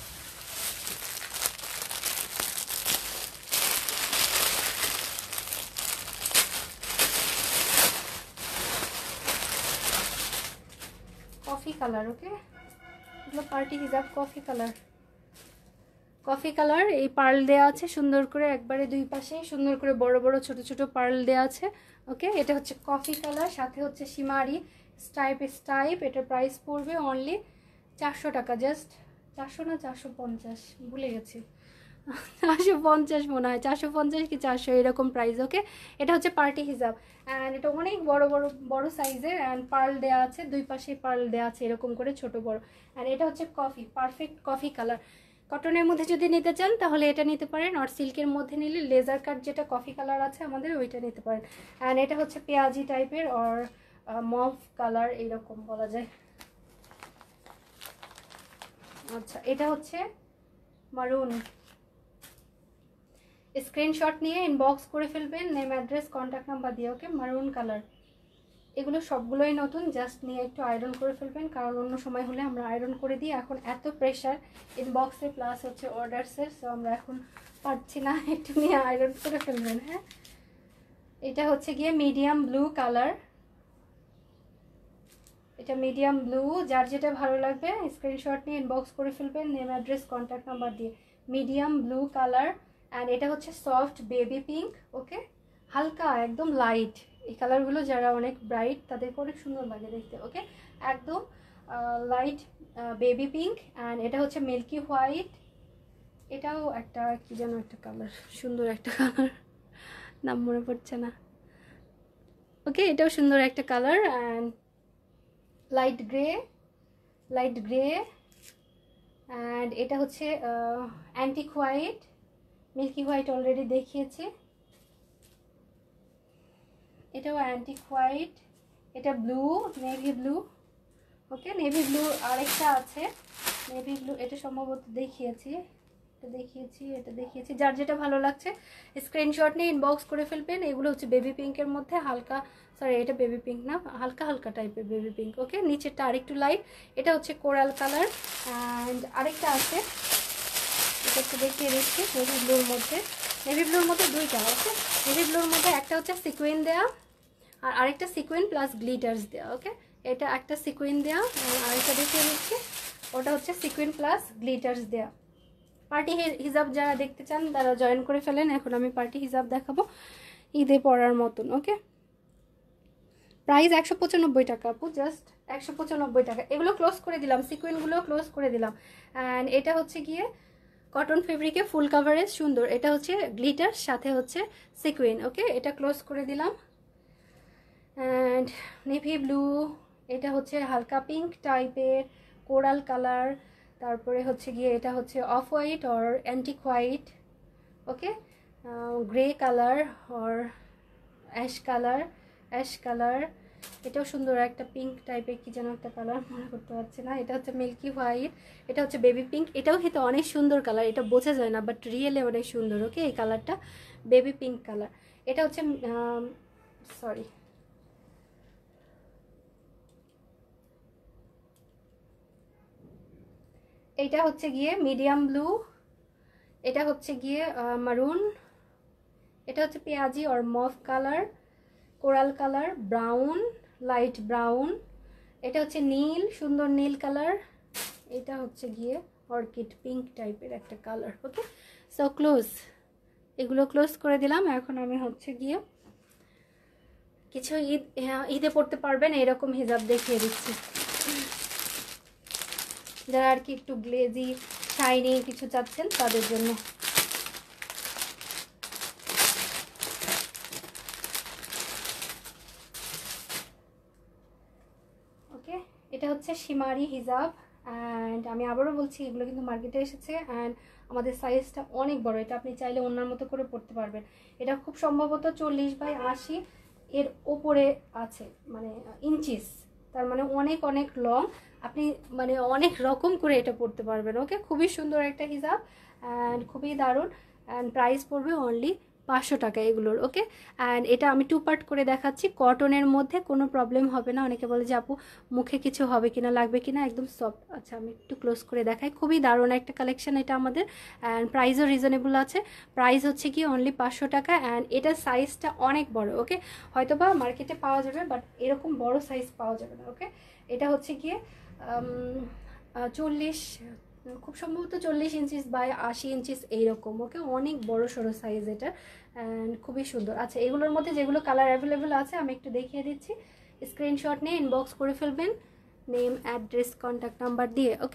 Coffee colour. ওকে, এগুলো পার্টি হিজাব কফি কালার, কফি কালার। এই পার্ল দেওয়া আছে সুন্দর করে, একবারে দুই পাশে সুন্দর করে বড় বড় ছোট ছোট পার্ল দেওয়া আছে। ওকে, এটা হচ্ছে কফি কালার, সাথে হচ্ছে সীমারি স্টাইপ স্টাইপ। এটার প্রাইস পড়বে অনলি চারশো টাকা, জাস্ট চারশো না চারশো পঞ্চাশ ভুলে গেছি, চারশো পঞ্চাশ মনে হয়, চারশো পঞ্চাশ কি চারশো এরকম প্রাইস। ওকে, এটা হচ্ছে পার্টি হিজাব, অ্যান্ড এটা অনেক বড় বড় বড় সাইজের, অ্যান্ড পার্ল দেওয়া আছে দুই পাশে, পার্ল দেওয়া আছে এরকম করে ছোট বড়। অ্যান্ড এটা হচ্ছে কফি, পারফেক্ট কফি কালার। কটনের মধ্যে যদি নিতে চান তাহলে এটা নিতে পারেন, আর সিল্কের মধ্যে নিলে লেজার কাট যেটা কফি কালার আছে আমাদের ওইটা নিতে পারেন। অ্যান্ড এটা হচ্ছে পেঁয়াজি টাইপের আর মভ কালার এইরকম বলা যায়। আচ্ছা, এটা হচ্ছে মারুন। স্ক্রিনশট নিয়ে ইনবক্স করে ফেলবেন, নেম অ্যাড্রেস কন্ট্যাক্ট নাম্বার দিয়ে। ওকে, মারুন কালার, এগুলো সবগুলোই নতুন, জাস্ট নিয়ে একটু আয়রন করে ফেলবেন, কারণ অন্য সময় হলে আমরা আয়রন করে দিই। এখন এত প্রেশার ইনবক্সে প্লাস হচ্ছে অর্ডারসের, সো আমরা এখন পারছি না, একটু নিয়ে আয়রন করে ফেলবেন। হ্যাঁ, এটা হচ্ছে গিয়ে মিডিয়াম ব্লু কালার, এটা মিডিয়াম ব্লু, যার যেটা ভালো লাগবে স্ক্রিনশট নিয়ে ইনবক্স করে ফেলবেন নেম অ্যাড্রেস কন্ট্যাক্ট নাম্বার দিয়ে। মিডিয়াম ব্লু কালার অ্যান্ড এটা হচ্ছে সফট বেবি পিঙ্ক। ওকে, হালকা একদম লাইট, এই কালারগুলো যারা অনেক ব্রাইট তাদেরকে অনেক সুন্দর লাগে দেখতে। ওকে, একদম লাইট বেবি পিঙ্ক অ্যান্ড এটা হচ্ছে মিল্কি হোয়াইট, এটাও একটা কি যেন একটা কালার, সুন্দর একটা কালার, নাম মনে পড়ছে না। ওকে, এটাও সুন্দর একটা colour and light grey, light grey and এটা হচ্ছে antique white, milky white already দেখিয়েছি, এটাও অ্যান্টিক হোয়াইট, এটা blue, navy blue. Okay, navy blue আরেকটা আছে, নেভি ব্লু, এটা সম্ভবত দেখিয়েছি, এটা দেখিয়েছি, এটা দেখিয়েছি, যার যেটা ভালো লাগছে স্ক্রিনশট নিয়ে ইনবক্স করে ফেলবেন। এগুলো হচ্ছে বেবি পিঙ্কের মধ্যে হালকা, সরি এটা বেবি পিঙ্ক না, হালকা হালকা টাইপের বেবি পিঙ্ক। ওকে, নিচেরটা আরেকটু লাইট, এটা হচ্ছে কোরাল কালার অ্যান্ড আরেকটা আছে, এটা একটু দেখিয়ে দিচ্ছি, নেভি ব্লুর মধ্যে, নেভি ব্লুর মধ্যে দুইটা। ওকে, নেভি ব্লুর মধ্যে একটা হচ্ছে সিকুইন দেওয়া আর আরেকটা সিকুইন প্লাস গ্লিটার্স দেওয়া। ওকে, এটা একটা সিকুইন দেওয়া আরেকটা দেখিয়ে দিচ্ছি, ওটা হচ্ছে সিকুইন প্লাস গ্লিটার্স দেওয়া। পার্টি হিজাব যারা দেখতে চান তারা জয়েন করে ফেলেন। এখন আমি পার্টি হিজাব দেখাবো ঈদে পরার মতন। ওকে, প্রাইস একশো পঁচানব্বই টাকা আপু, জাস্ট একশো পঁচানব্বই টাকা। এগুলো ক্লোজ করে দিলাম, সিকুইনগুলো ক্লোজ করে দিলাম অ্যান্ড এটা হচ্ছে গিয়ে কটন ফেব্রিকে ফুল কাভারেজ সুন্দর, এটা হচ্ছে গ্লিটার সাথে হচ্ছে সিকুইন। ওকে, এটা ক্লোজ করে দিলাম অ্যান্ড নেভি ব্লু, এটা হচ্ছে হালকা পিঙ্ক টাইপের কোরাল কালার, তারপরে হচ্ছে গিয়ে এটা হচ্ছে off white or antique white. Okay, grey colour or ash colour, ash colour, এটাও সুন্দর একটা পিঙ্ক টাইপের কি যেন একটা কালার মনে করতে পারছি না। এটা হচ্ছে মিল্কি হোয়াইট, এটা হচ্ছে বেবি পিঙ্ক, এটাও কিন্তু অনেক সুন্দর কালার, এটা বোঝা যায় না বাট রিয়েলে অনেক সুন্দর। ওকে, এই কালারটা বেবি পিঙ্ক কালার, এটা হচ্ছে সরি এটা হচ্ছে গিয়ে মিডিয়াম ব্লু, এটা হচ্ছে গিয়ে মারুন, এটা হচ্ছে পেঁয়াজি or mauve colour, coral colour, brown, light brown, এটা হচ্ছে নীল, সুন্দর নীল কালার, এটা হচ্ছে গিয়ে অর্কিড পিঙ্ক টাইপের একটা কালার। ওকে, সো ক্লোজ, এগুলো ক্লোজ করে দিলাম। এখন আমি হচ্ছে গিয়ে কিছু ঈদ ঈদে পড়তে পারবেন এরকম হিজাব দেখিয়ে দিচ্ছি, যারা আর কি একটু গ্লেজি শাইনি কিছু চাচ্ছেন তাদের জন্য। ওকে, এটা হচ্ছে শিমারি হিজাব অ্যান্ড আমি আবারও বলছি এগুলো কিন্তু মার্কেটে এসেছে অ্যান্ড আমাদের সাইজটা অনেক বড়, এটা আপনি চাইলে অন্যার মতো করে পড়তে পারবেন। এটা খুব সম্ভবত চল্লিশ বাই আশি এর ওপরে আছে, মানে ইঞ্চিস, তার মানে অনেক অনেক লং, আপনি মানে অনেক রকম করে এটা পড়তে পারবেন। ওকে, খুবই সুন্দর একটা হিজাব অ্যান্ড খুবই দারুণ অ্যান্ড প্রাইস পড়বে অনলি পাঁচশো টাকা এগুলোর। ওকে, অ্যান্ড এটা আমি টু পার্ট করে দেখাচ্ছি, কটনের মধ্যে কোনো প্রবলেম হবে না। অনেকে বলে যে আপু মুখে কিছু হবে কিনা, লাগবে কিনা, একদম সফট। আচ্ছা, আমি একটু ক্লোজ করে দেখাই, খুবই দারুণ একটা কালেকশন এটা আমাদের অ্যান্ড প্রাইসও রিজনেবল আছে। প্রাইস হচ্ছে কি অনলি পাঁচশো টাকা অ্যান্ড এটার সাইজটা অনেক বড়। ওকে, হয়তো বা মার্কেটে পাওয়া যাবে বাট এরকম বড় সাইজ পাওয়া যাবে না। ওকে, এটা হচ্ছে গিয়ে চল্লিশ, খুব সম্ভবত চল্লিশ ইঞ্চিস বাই আশি ইঞ্চিস এইরকম। ওকে, অনেক বড় সড়ো সাইজ এটা অ্যান্ড খুবই সুন্দর। আচ্ছা, এগুলোর মধ্যে যেগুলো কালার অ্যাভেলেবেল আছে আমি একটু দেখিয়ে দিচ্ছি, স্ক্রিনশট নিয়ে ইনবক্স করে ফেলবেন নেম অ্যাড্রেস কন্ট্যাক্ট নাম্বার দিয়ে। ওকে,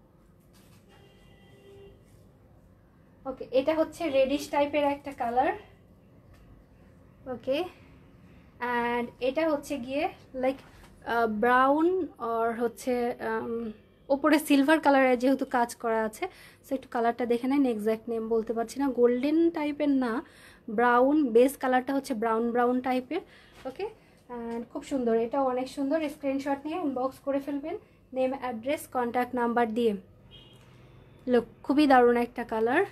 ওকে, এটা হচ্ছে রেডিশ টাইপের একটা কালার। ওকে, অ্যান্ড এটা হচ্ছে গিয়ে লাইক ব্রাউন আর হচ্ছে ওপরে সিলভার কালারের যেহেতু কাজ করা আছে, সো একটু কালারটা দেখে নেন, এক্স্যাক্ট নেম বলতে পারছি না, গোল্ডেন টাইপের না, ব্রাউন বেস কালারটা হচ্ছে ব্রাউন ব্রাউন টাইপের। ওকে, অ্যান্ড খুব সুন্দর, এটা অনেক সুন্দর, স্ক্রিনশট নিয়ে ইনবক্স করে ফেলবেন নেম অ্যাড্রেস কন্ট্যাক্ট নাম্বার দিয়ে। লোক খুবই দারুণ একটা কালার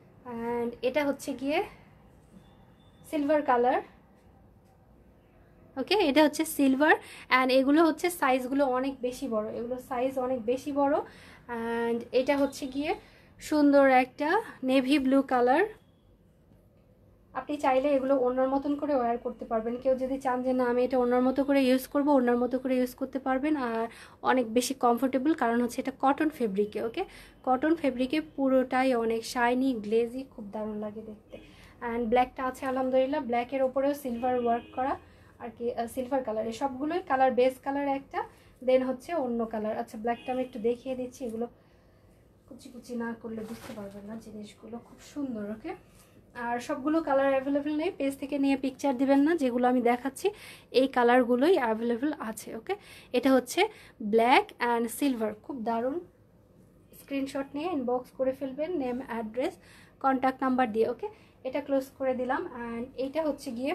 অ্যান্ড এটা হচ্ছে গিয়ে সিলভার কালার, ওকে, এটা হচ্ছে সিলভার অ্যান্ড এগুলো হচ্ছে সাইজগুলো অনেক বেশি বড়, এগুলো সাইজ অনেক বেশি বড়। অ্যান্ড এটা হচ্ছে গিয়ে সুন্দর একটা নেভি ব্লু কালার। আপনি চাইলে এগুলো ওনার মতন করে ওয়্যার করতে পারবেন। কেউ যদি চান যে না আমি এটা ওনার মতো করে ইউজ করব, ওনার মতো করে ইউজ করতে পারবেন। আর অনেক বেশি কমফোর্টেবল, কারণ হচ্ছে এটা কটন ফেব্রিকে। ওকে, কটন ফেব্রিকে পুরোটাই অনেক শাইনি গ্লেজি, খুব দারুণ লাগে দেখতে। অ্যান্ড ব্ল্যাকটা আছে আলহামদুলিল্লাহ, ব্ল্যাকের ওপরেও সিলভার ওয়ার্ক করা আর কি, সিলভার কালার। এই সবগুলোই কালার, বেস কালার একটা, দেন হচ্ছে অন্য কালার। আচ্ছা ব্ল্যাকটা আমি একটু দেখিয়ে দিচ্ছি, এগুলো কুচি কুচি না করলে বুঝতে পারবেন না জিনিসগুলো, খুব সুন্দর। ওকে, আর সবগুলো কালার অ্যাভেলেবেল নেই, পেজ থেকে নিয়ে পিকচার দিবেন না, যেগুলো আমি দেখাচ্ছি এই কালারগুলোই অ্যাভেলেবেল আছে। ওকে, এটা হচ্ছে ব্ল্যাক অ্যান্ড সিলভার, খুব দারুণ। স্ক্রিনশট নিয়ে ইনবক্স করে ফেলবেন নেম, অ্যাড্রেস, কন্ট্যাক্ট নাম্বার দিয়ে। ওকে, এটা ক্লোজ করে দিলাম। অ্যান্ড এইটা হচ্ছে গিয়ে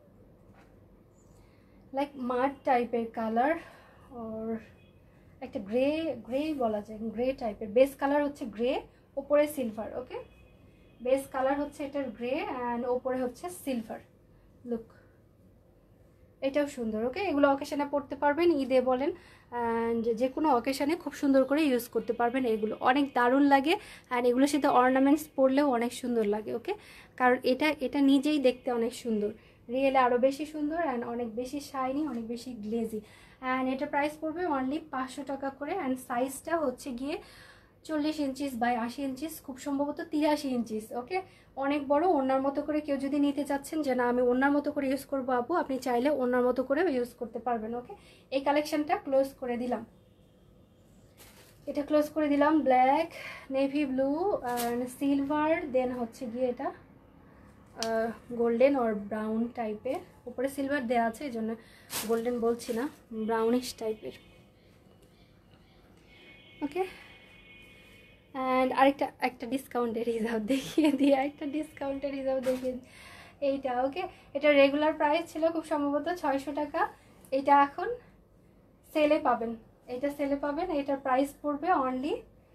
লাইক মাড টাইপের কালার, ওর একটা গ্রে গ্রে বলা যায়, গ্রে টাইপের। বেস কালার হচ্ছে গ্রে, ওপরে সিলভার। ওকে, বেস কালার হচ্ছে এটার গ্রে অ্যান্ড ওপরে হচ্ছে সিলভার। লুক, এটাও সুন্দর। ওকে, এগুলো অকেশানে পরতে পারবেন, ঈদে বলেন অ্যান্ড যে কোনো অকেশানে খুব সুন্দর করে ইউজ করতে পারবেন। এগুলো অনেক দারুণ লাগে অ্যান্ড এগুলোর সাথে অর্নামেন্টস পরলেও অনেক সুন্দর লাগে। ওকে, কারণ এটা এটা নিজেই দেখতে অনেক সুন্দর, রিয়েলে আরও বেশি সুন্দর অ্যান্ড অনেক বেশি শাইনি, অনেক বেশি গ্লেজি। অ্যান্ড এটা প্রাইস পড়বে অনলি পাঁচশো টাকা করে। অ্যান্ড সাইজটা হচ্ছে গিয়ে চল্লিশ ইঞ্চিস বাই আশি ইঞ্চিস, খুব সম্ভবত তিরাশি ইঞ্চিস। ওকে, অনেক বড়, ওনার মতো করে কেউ যদি নিতে চাচ্ছেন যে না আমি ওনার মতো করে ইউজ করবো আপু, আপনি চাইলে ওনার মতো করে ইউজ করতে পারবেন। ওকে, এই কালেকশনটা ক্লোজ করে দিলাম, এটা ক্লোজ করে দিলাম। Black, navy blue and silver, then হচ্ছে গিয়ে এটা গোল্ডেন অর ব্রাউন টাইপের, উপরে সিলভার দেওয়া আছে এই জন্য গোল্ডেন বলছি না, ব্রাউনিশ টাইপের। ওকে, অ্যান্ড আরেকটা একটা ডিসকাউন্টের রিজার্ভ দেখিয়ে দিয়ে একটা ডিসকাউন্টের রিজার্ভ দেখিয়ে এইটা। ওকে, এটা রেগুলার প্রাইস ছিল খুব সম্ভবত ছয়শো টাকা, এটা এখন সেলে পাবেন, এটা সেলে পাবেন। এটার প্রাইস পড়বে অনলি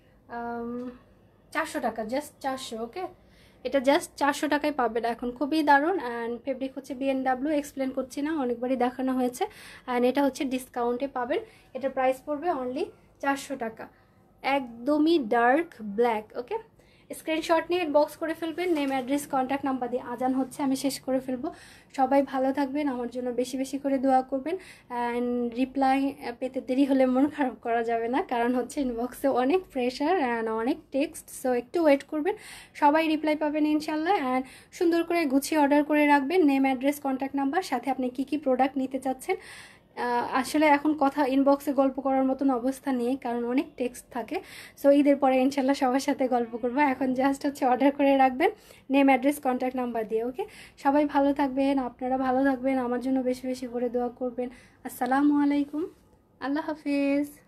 চারশো টাকা, জাস্ট চারশো। ওকে, এটা জাস্ট চারশো টাকায় পাবেন এখন, খুবই দারুণ। অ্যান্ড ফেব্রিক হচ্ছে বিএনডাব্লিউ, এক্সপ্লেন করছি না, অনেকবারই দেখানো হয়েছে। অ্যান্ড এটা হচ্ছে ডিসকাউন্টে পাবেন, এটার প্রাইস পড়বে অনলি চারশো টাকা, একদমই ডার্ক ব্ল্যাক। ওকে, স্ক্রিনশট নিয়ে ইনবক্স করে ফেলবেন নেম, অ্যাড্রেস, কন্ট্যাক্ট নাম্বার দিয়ে। আজান হচ্ছে, আমি শেষ করে ফেলবো। সবাই ভালো থাকবেন, আমার জন্য বেশি বেশি করে দোয়া করবেন। অ্যান্ড রিপ্লাই পেতে দেরি হলে মন খারাপ করা যাবে না, কারণ হচ্ছে ইনবক্সে অনেক প্রেশার অ্যান্ড অনেক টেক্সট, সো একটু ওয়েট করবেন, সবাই রিপ্লাই পাবেন ইনশাল্লাহ। অ্যান্ড সুন্দর করে গুছিয়ে অর্ডার করে রাখবেন নেম, অ্যাড্রেস, কন্ট্যাক্ট নাম্বার, সাথে আপনি কী কী প্রোডাক্ট নিতে চাচ্ছেন। আসলে এখন কথা ইনবক্সে গল্প করার মতন অবস্থা নেই, কারণ অনেক টেক্সট থাকে। সো ঈদের পরে ইনশাল্লাহ সবার সাথে গল্প করবো, এখন জাস্ট হচ্ছে অর্ডার করে রাখবেন নেম, অ্যাড্রেস, কন্ট্যাক্ট নাম্বার দিয়ে। ওকে, সবাই ভালো থাকবেন, আপনারা ভালো থাকবেন, আমার জন্য বেশি বেশি করে দোয়া করবেন। আসসালামু আলাইকুম, আল্লাহ হাফিজ।